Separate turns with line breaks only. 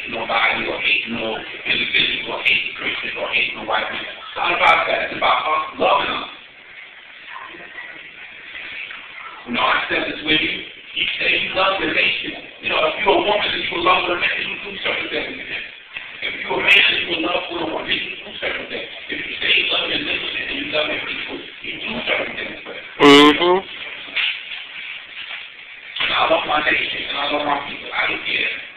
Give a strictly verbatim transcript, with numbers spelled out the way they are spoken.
nobody or hate no individual or hate Christians or hate no white people. It's not about that. It's about us loving them. You know, I said this with you. You say you love the nation. You know, if you're a woman and you will love the man, you will do certain things. If you're a man and you will love the woman, you will do certain things. If you say you love your nation and you love your people, you do certain things for them.
Mm-hmm.
And I love my nation and I love my people. I don't care.